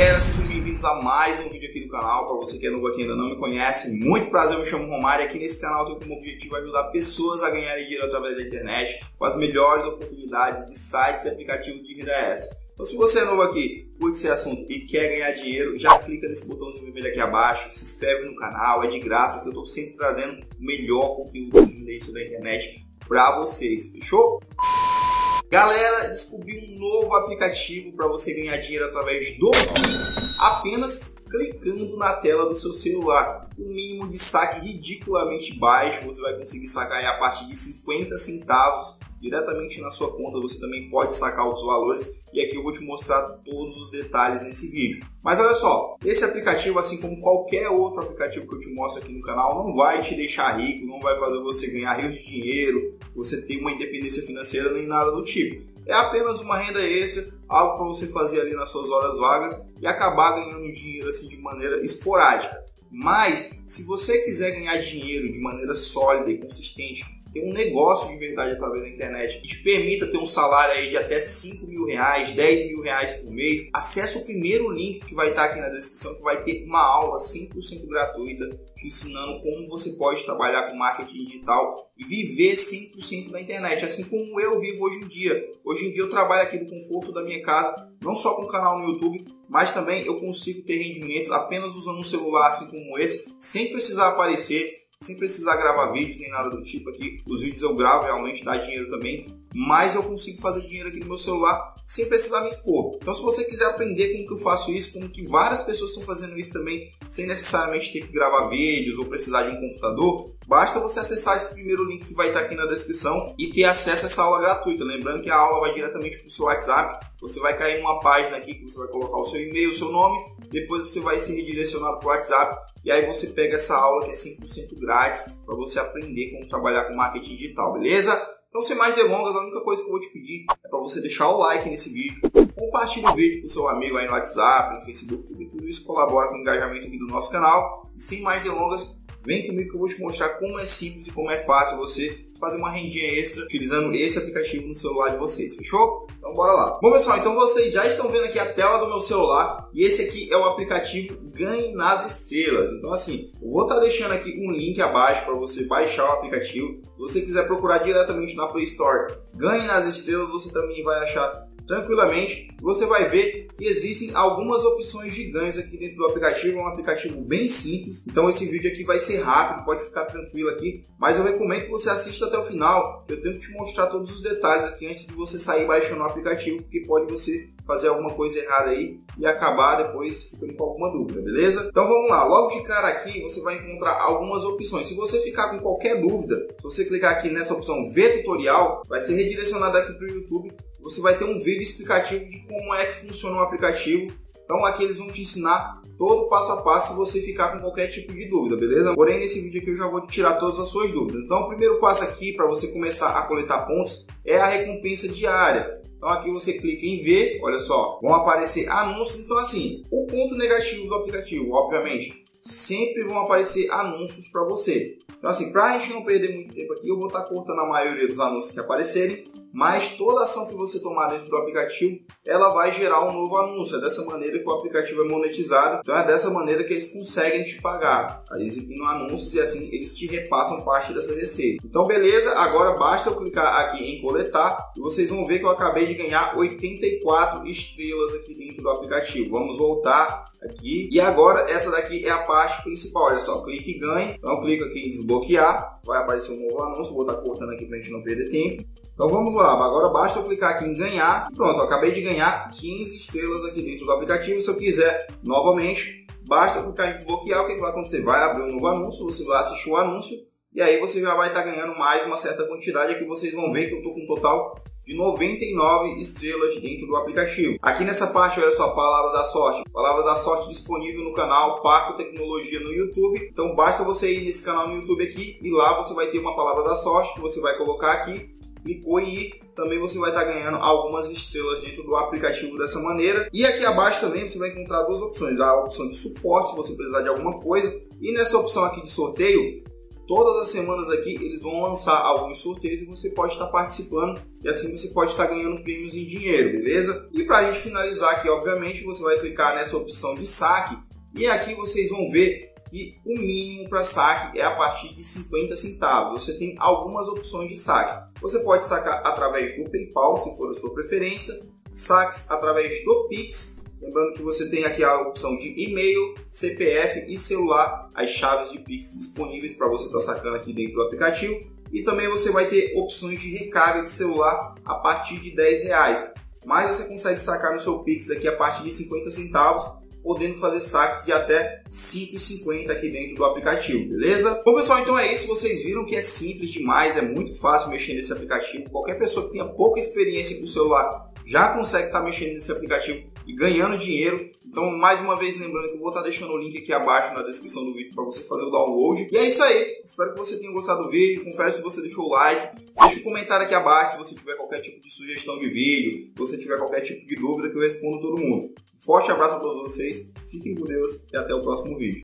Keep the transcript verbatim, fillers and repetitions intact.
galera, sejam bem-vindos a mais um vídeo aqui do canal. Para você que é novo aqui e ainda não me conhece, muito prazer, eu me chamo Romário e aqui nesse canal eu tenho como objetivo ajudar pessoas a ganharem dinheiro através da internet com as melhores oportunidades de sites e aplicativos de renda extra. Então se você é novo aqui, curte esse assunto e quer ganhar dinheiro, já clica nesse botãozinho vermelho aqui abaixo, se inscreve no canal, é de graça, que eu estou sempre trazendo o melhor conteúdo dentro da internet para vocês, fechou? Galera, descobri um novo aplicativo para você ganhar dinheiro através do Pix, apenas clicando na tela do seu celular. Um mínimo de saque ridiculamente baixo, você vai conseguir sacar aí a partir de cinquenta centavos diretamente na sua conta. Você também pode sacar outros valores e aqui eu vou te mostrar todos os detalhes nesse vídeo. Mas olha só, esse aplicativo, assim como qualquer outro aplicativo que eu te mostro aqui no canal, não vai te deixar rico, não vai fazer você ganhar rios de dinheiro, você ter uma independência financeira nem nada do tipo. É apenas uma renda extra, algo para você fazer ali nas suas horas vagas e acabar ganhando dinheiro assim de maneira esporádica. Mas se você quiser ganhar dinheiro de maneira sólida e consistente, ter um negócio de verdade através da internet que te permita ter um salário aí de até cinco mil reais, dez mil reais por mês, acesse o primeiro link que vai estar aqui na descrição, que vai ter uma aula cem por cento gratuita te ensinando como você pode trabalhar com marketing digital e viver cem por cento da internet, assim como eu vivo hoje em dia. Hoje em dia eu trabalho aqui do conforto da minha casa, não só com o canal no YouTube, mas também eu consigo ter rendimentos apenas usando um celular assim como esse, sem precisar aparecer, sem precisar gravar vídeos nem nada do tipo aqui. Os vídeos eu gravo, realmente dá dinheiro também, mas eu consigo fazer dinheiro aqui no meu celular sem precisar me expor. Então se você quiser aprender como que eu faço isso, como que várias pessoas estão fazendo isso também, sem necessariamente ter que gravar vídeos ou precisar de um computador, basta você acessar esse primeiro link que vai estar aqui na descrição e ter acesso a essa aula gratuita. Lembrando que a aula vai diretamente para o seu WhatsApp, você vai cair numa página aqui que você vai colocar o seu e-mail, o seu nome, depois você vai ser redirecionado para o WhatsApp e aí você pega essa aula que é cem por cento grátis para você aprender como trabalhar com marketing digital, beleza? Então sem mais delongas, a única coisa que eu vou te pedir é para você deixar o like nesse vídeo, compartilhe o vídeo com o seu amigo aí no WhatsApp, no Facebook, porque tudo isso colabora com o engajamento aqui do nosso canal. E sem mais delongas, vem comigo que eu vou te mostrar como é simples e como é fácil você fazer uma rendinha extra utilizando esse aplicativo no celular de vocês, fechou? Então bora lá. Bom pessoal, então vocês já estão vendo aqui a tela do meu celular e esse aqui é o aplicativo Ganhe nas Estrelas. Então assim, eu vou estar deixando aqui um link abaixo para você baixar o aplicativo. Se você quiser procurar diretamente na Play Store Ganhe nas Estrelas, você também vai achar tranquilamente. Você vai ver que existem algumas opções de ganhos aqui dentro do aplicativo. É um aplicativo bem simples, então esse vídeo aqui vai ser rápido, pode ficar tranquilo aqui, mas eu recomendo que você assista até o final. Eu tenho que te mostrar todos os detalhes aqui antes de você sair baixando o aplicativo, porque pode você fazer alguma coisa errada aí e acabar depois ficando com alguma dúvida, beleza? Então vamos lá, logo de cara aqui você vai encontrar algumas opções. Se você ficar com qualquer dúvida, se você clicar aqui nessa opção ver tutorial, vai ser redirecionado aqui para o YouTube. Você vai ter um vídeo explicativo de como é que funciona o aplicativo. Então aqui eles vão te ensinar todo o passo a passo se você ficar com qualquer tipo de dúvida, beleza? Porém nesse vídeo aqui eu já vou tirar todas as suas dúvidas. Então o primeiro passo aqui para você começar a coletar pontos é a recompensa diária. Então aqui você clica em ver, olha só, vão aparecer anúncios. Então assim, o ponto negativo do aplicativo, obviamente, sempre vão aparecer anúncios para você. Então assim, para a gente não perder muito tempo aqui, eu vou estar cortando a maioria dos anúncios que aparecerem, mas toda ação que você tomar dentro do aplicativo, ela vai gerar um novo anúncio. É dessa maneira que o aplicativo é monetizado, então é dessa maneira que eles conseguem te pagar, exibindo anúncios e assim eles te repassam parte dessa receita. Então beleza, agora basta eu clicar aqui em coletar e vocês vão ver que eu acabei de ganhar oitenta e quatro estrelas aqui dentro do aplicativo. Vamos voltar aqui e agora essa daqui é a parte principal, olha só, clique e ganhe. Então clico aqui em desbloquear, vai aparecer um novo anúncio, vou estar cortando aqui para a gente não perder tempo. Então vamos lá, agora basta eu clicar aqui em ganhar, pronto, eu acabei de ganhar quinze estrelas aqui dentro do aplicativo. Se eu quiser novamente, basta eu clicar em desbloquear, o que, que vai acontecer? Vai abrir um novo anúncio, você vai assistir o anúncio e aí você já vai estar ganhando mais uma certa quantidade. Aqui vocês vão ver que eu estou com um total de noventa e nove estrelas dentro do aplicativo. Aqui nessa parte, olha só, palavra da sorte. Palavra da sorte disponível no canal Paco Tecnologia no YouTube. Então basta você ir nesse canal no YouTube aqui e lá você vai ter uma palavra da sorte que você vai colocar aqui. Clicou em ir, também você vai estar ganhando algumas estrelas dentro do aplicativo dessa maneira. E aqui abaixo também você vai encontrar duas opções. A opção de suporte, se você precisar de alguma coisa. E nessa opção aqui de sorteio, todas as semanas aqui eles vão lançar alguns sorteios e você pode estar participando e assim você pode estar ganhando prêmios em dinheiro, beleza? E para a gente finalizar aqui, obviamente, você vai clicar nessa opção de saque e aqui vocês vão ver que o mínimo para saque é a partir de cinquenta centavos. Você tem algumas opções de saque. Você pode sacar através do PayPal, se for a sua preferência, saques através do Pix. Lembrando que você tem aqui a opção de e-mail, C P F e celular, as chaves de Pix disponíveis para você estar sacando aqui dentro do aplicativo. E também você vai ter opções de recarga de celular a partir de dez reais. Mas você consegue sacar no seu Pix aqui a partir de cinquenta centavos, podendo fazer saques de até cinco reais e cinquenta centavos aqui dentro do aplicativo, beleza? Bom, pessoal, então é isso. Vocês viram que é simples demais, é muito fácil mexer nesse aplicativo. Qualquer pessoa que tenha pouca experiência com o celular já consegue estar mexendo nesse aplicativo e ganhando dinheiro. Então, mais uma vez, lembrando que eu vou estar deixando o link aqui abaixo na descrição do vídeo para você fazer o download. E é isso aí. Espero que você tenha gostado do vídeo. Confere se você deixou o like. Deixa um comentário aqui abaixo se você tiver qualquer tipo de sugestão de vídeo, se você tiver qualquer tipo de dúvida, que eu respondo todo mundo. Um forte abraço a todos vocês. Fiquem com Deus e até o próximo vídeo.